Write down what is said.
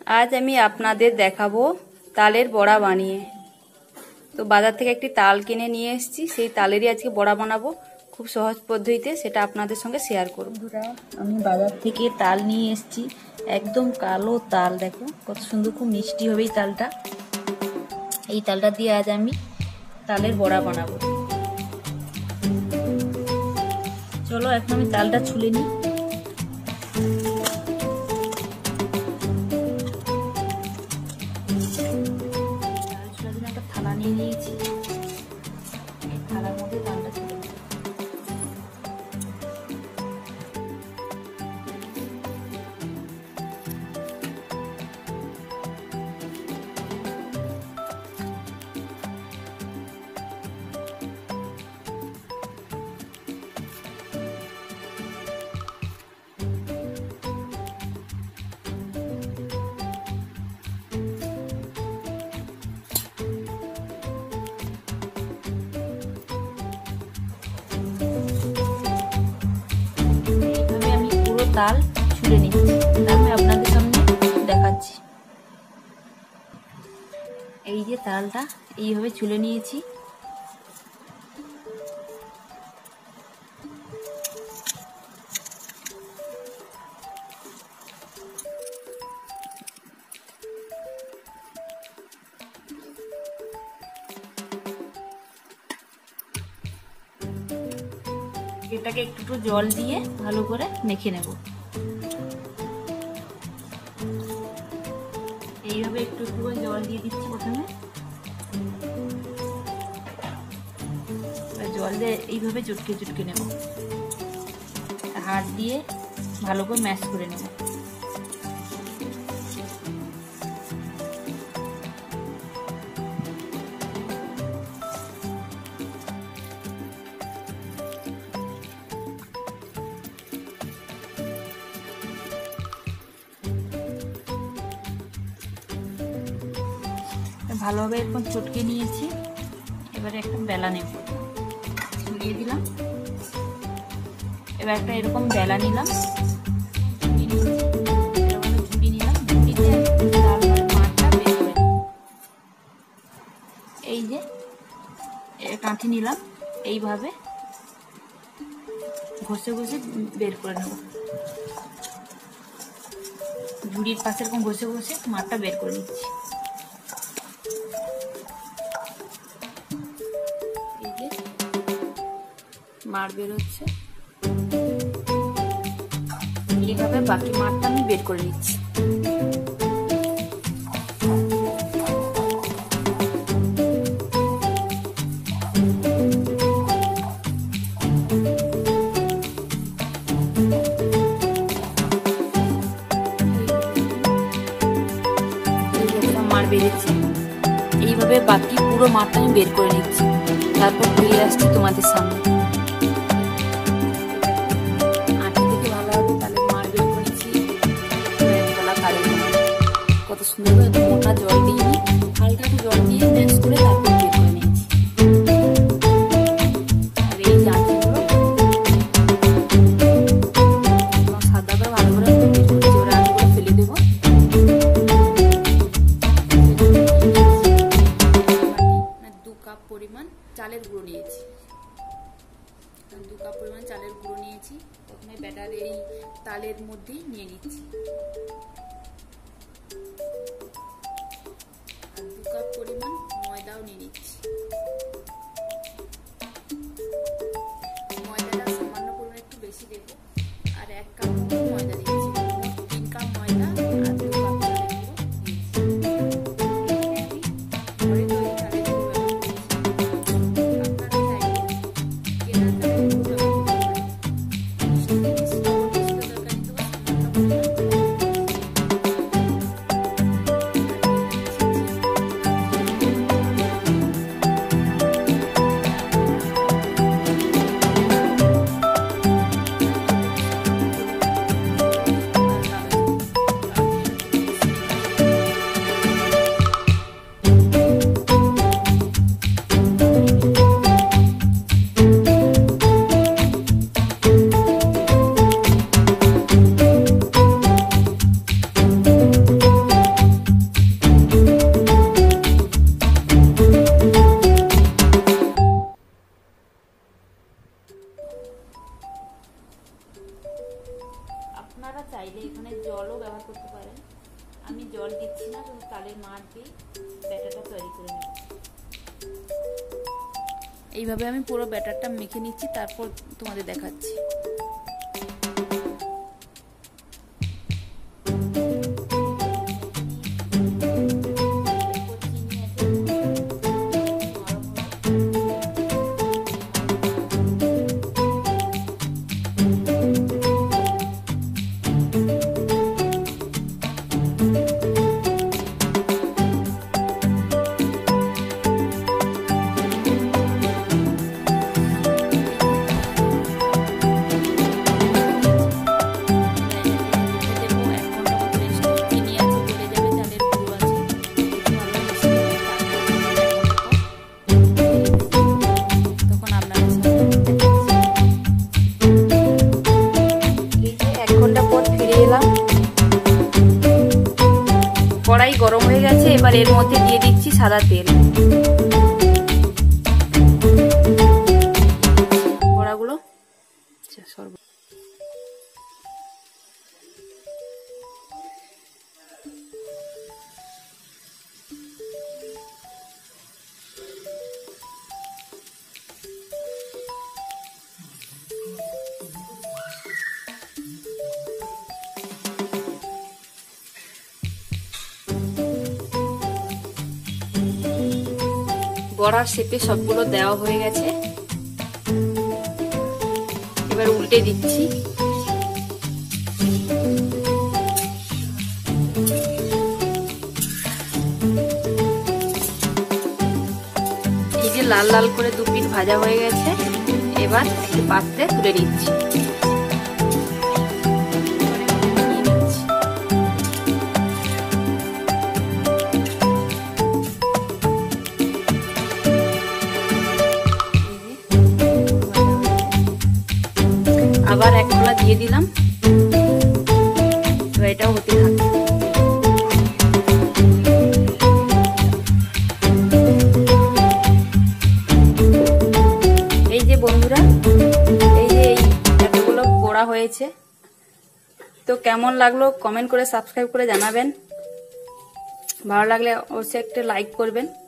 আজ আমি আপনাদের দেখাবো তালের বড়া বানিয়ে। তো বাজার থেকে একটি তাল কিনে নিয়ে এসেছি, সেই তালেরই আজকে বড়া বানাবো খুব সহজ পদ্ধতিতে, সেটা আপনাদের সঙ্গে শেয়ার করব। বন্ধুরা, আমি বাজার থেকে তাল নিয়ে এসেছি, একদম কালো তাল, দেখো কত সুন্দর, খুব মিষ্টি হবে এই তালটা। এই তালটা দিয়ে আজ আমি তালের বড়া বানাবো। চলো এখন আমি তালটা ছুলে নিই। থালা নিয়ে নিয়েছি, এই থালার মধ্যে তালটা ছুলে নিই। তাল ছুলে নিচ্ছি, আমি আপনাদের সামনে দেখাচ্ছি। এই যে তালটা এইভাবে ছুলে নিয়েছি। এটাকে একটু জল দিয়ে ভালো করে মেখে নেব। এইভাবে একটু করে জল দিয়ে দিচ্ছি প্রথমে, জল দিয়ে এইভাবে চটকে চটকে নেব, হাত দিয়ে ভালো করে ম্যাশ করে নেব। ভালোভাবে এরকম চটকে নিয়েছি, এবারে একটা বেলা নেব, ছড়িয়ে দিলাম। এবার একটা এরকম বেলা নিলাম, ঝুড়ি নিলাম, ঝুড়িতে মাঠটা বের করে নেব। এই যে কাঠি নিলাম, এইভাবে ঘষে ঘষে বের করে নেব। ঝুড়ির পাশে এরকম ঘষে ঘষে মাঠটা বের করে নিচ্ছি। মার বের হচ্ছে, এইভাবে বাকি মাঠটা আমি বের করে নিচ্ছি। মার বেরিয়েছে, এইভাবে বাকি পুরো মাঠটা আমি বের করে নিচ্ছি, তারপর ফিরে আসছি তোমাদের সামনে। কত সুন্দর মোটা জল দিয়ে হালকা একটু জল দিয়ে ম্যাশ করে তারপর বের করে নিয়েছি। আর এই জাঁচিগুলো সাদা করে ভালো করে বের করেছি, ওরা আলুগুলো ফেলে দেবো। 2 কাপ পরিমাণ চালের গুঁড়ো নিয়েছি, 2 কাপ পরিমাণ চালের গুঁড়ো নিয়েছি। প্রথমে ব্যাটার এই তালের মধ্যেই নিয়ে নিচ্ছি। 2 কাপ পরিমাণ ময়দাও নিয়ে নিচ্ছি। ময়দাটা সামান্য পরিমাণ একটু বেশি দেব, আর 1 কাপ ময়দা দিচ্ছি। 3 কাপ ময়দা আর 2 কাপ চালের গুঁড়ো। আমি জল দিচ্ছি না, শুধু তালের মাড় দিয়ে ব্যাটারটা তৈরি করে নেব। এইভাবে আমি পুরো ব্যাটারটা মেখে নিচ্ছি, তারপর তোমাদের দেখাচ্ছি। কড়াই গরম হয়ে গেছে, এবার এর মধ্যে দিয়ে দিচ্ছি সাদা তেল। বড়াগুলো বড়ার শেপে সবগুলো দেওয়া হয়ে গেছে, এবার উল্টে দিচ্ছি। এই যে লাল লাল করে দু পিঠ ভাজা হয়ে গেছে, এবার একটি পাত্রে তুলে নিচ্ছি। আবার এক খোলা দিয়ে দিলাম, তো এটাও হতে থাকবে। এই যে বন্ধুরা, এই যে এতগুলো বড়া হয়েছে, তো কেমন লাগলো কমেন্ট করে সাবস্ক্রাইব করে জানাবেন। ভালো লাগলে অবশ্যই একটা লাইক করবেন।